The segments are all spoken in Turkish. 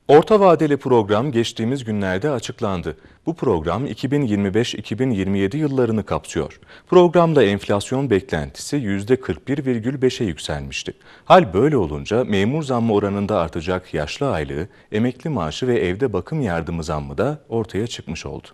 Orta vadeli program geçtiğimiz günlerde açıklandı. Bu program 2025-2027 yıllarını kapsıyor. Programda enflasyon beklentisi %41,5'e yükselmişti. Hal böyle olunca memur zammı oranında artacak yaşlı aylığı, emekli maaşı ve evde bakım yardımı zammı da ortaya çıkmış oldu.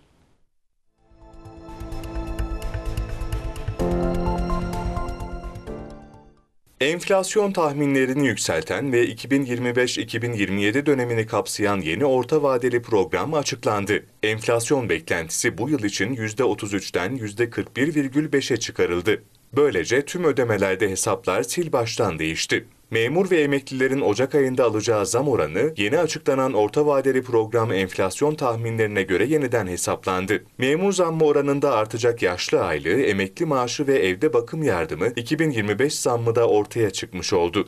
Enflasyon tahminlerini yükselten ve 2025-2027 dönemini kapsayan yeni orta vadeli program açıklandı. Enflasyon beklentisi bu yıl için %33'ten %41,5'e çıkarıldı. Böylece tüm ödemelerde hesaplar sil baştan değişti. Memur ve emeklilerin Ocak ayında alacağı zam oranı yeni açıklanan orta vadeli program enflasyon tahminlerine göre yeniden hesaplandı. Memur zammı oranında artacak yaşlı aylığı, emekli maaşı ve evde bakım yardımı 2025 zammı da ortaya çıkmış oldu.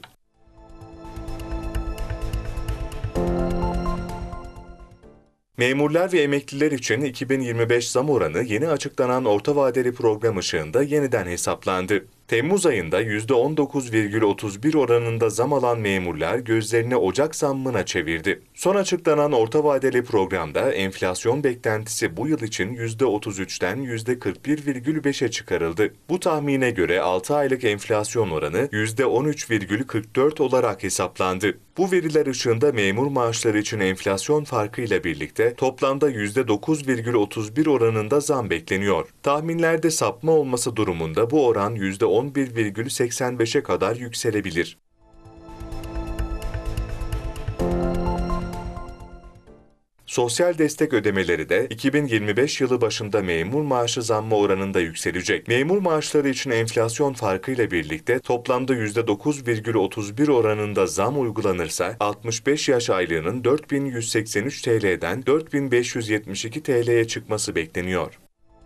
Memurlar ve emekliler için 2025 zam oranı yeni açıklanan orta vadeli program ışığında yeniden hesaplandı. Temmuz ayında %19,31 oranında zam alan memurlar gözlerini Ocak zammına çevirdi. Son açıklanan orta vadeli programda enflasyon beklentisi bu yıl için %33'ten %41,5'e çıkarıldı. Bu tahmine göre 6 aylık enflasyon oranı %13,44 olarak hesaplandı. Bu veriler ışığında memur maaşları için enflasyon farkıyla birlikte toplamda %9,31 oranında zam bekleniyor. Tahminlerde sapma olması durumunda bu oran %11,85'e kadar yükselebilir. Sosyal destek ödemeleri de 2025 yılı başında memur maaşı zammı oranında yükselecek. Memur maaşları için enflasyon farkıyla birlikte toplamda %9,31 oranında zam uygulanırsa 65 yaş aylığının 4.183 TL'den 4.572 TL'ye çıkması bekleniyor.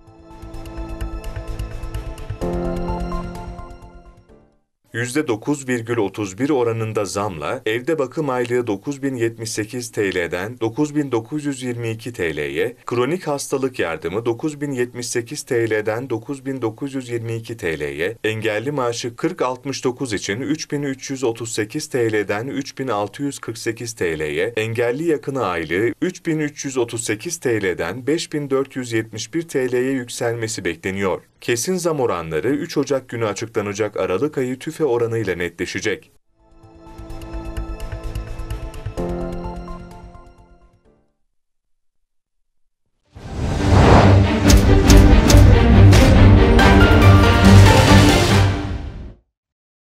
%9,31 oranında zamla evde bakım aylığı 9.078 TL'den 9.922 TL'ye, kronik hastalık yardımı 9.078 TL'den 9.922 TL'ye, engelli maaşı 40-69 için 3.338 TL'den 3.648 TL'ye, engelli yakını aylığı 3.338 TL'den 5.471 TL'ye yükselmesi bekleniyor. Kesin zam oranları 3 Ocak günü açıklanacak Aralık ayı TÜFE oranıyla netleşecek.